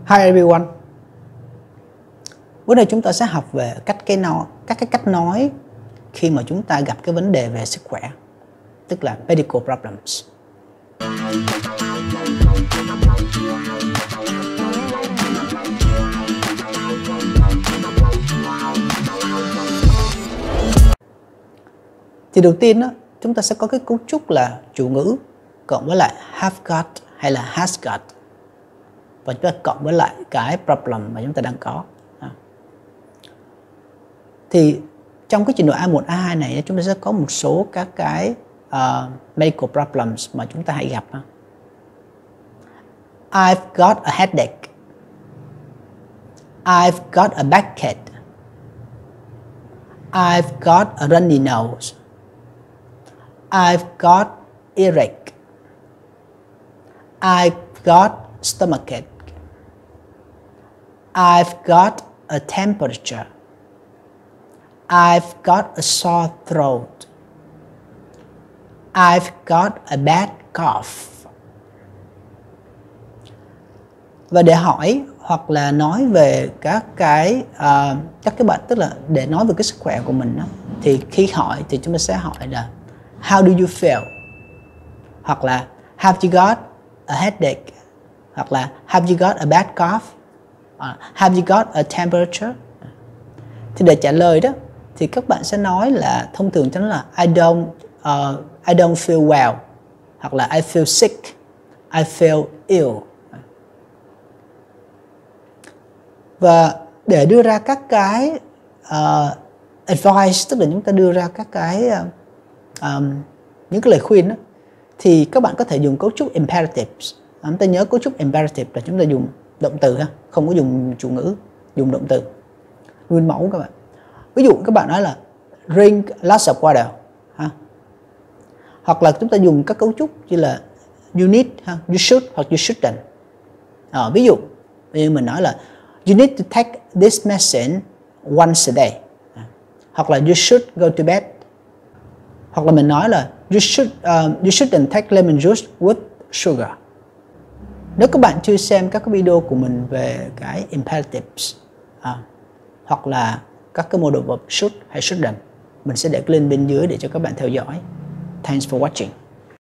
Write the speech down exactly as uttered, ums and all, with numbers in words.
Hi everyone. Bữa nay chúng ta sẽ học về cách cái nói, các cái cách nói khi mà chúng ta gặp cái vấn đề về sức khỏe, tức là medical problems. Thì đầu tiên đó, chúng ta sẽ có cái cấu trúc là chủ ngữ cộng với lại have got hay là has got, và chúng ta cộng với lại cái problem mà chúng ta đang có. Thì trong cái trình độ A một, A hai này chúng ta sẽ có một số các cái uh, medical problems mà chúng ta hay gặp. I've got a headache. I've got a backache. I've got a runny nose. I've got earache. I've got stomachache. I've got a temperature. I've got a sore throat. I've got a bad cough. Và để hỏi hoặc là nói về các cái uh, các cái bệnh, tức là để nói về cái sức khỏe của mình đó, thì khi hỏi thì chúng ta sẽ hỏi là how do you feel, hoặc là have you got a headache, hoặc là have you got a bad cough, uh, have you got a temperature. Thì để trả lời đó thì các bạn sẽ nói là thông thường cho nó là I don't uh, I don't feel well, hoặc là I feel sick, I feel ill. Và để đưa ra các cái uh, advice, tức là chúng ta đưa ra các cái uh, um, những cái lời khuyên đó, thì các bạn có thể dùng cấu trúc imperatives. Chúng ta nhớ cấu trúc imperative là chúng ta dùng động từ ha, không có dùng chủ ngữ, dùng động từ nguyên mẫu các bạn. Ví dụ các bạn nói là drink lots of water ha. Hoặc là chúng ta dùng các cấu trúc như là you need ha, you should hoặc you shouldn't. À, ví dụ như mình nói là you need to take this medicine once a day. À, hoặc là you should go to bed. Hoặc là mình nói là you should uh, you shouldn't take lemon juice with sugar. Nếu các bạn chưa xem các cái video của mình về cái imperatives à, hoặc là các cái modal verb should hay shouldn't, mình sẽ để link bên dưới để cho các bạn theo dõi. Thanks for watching.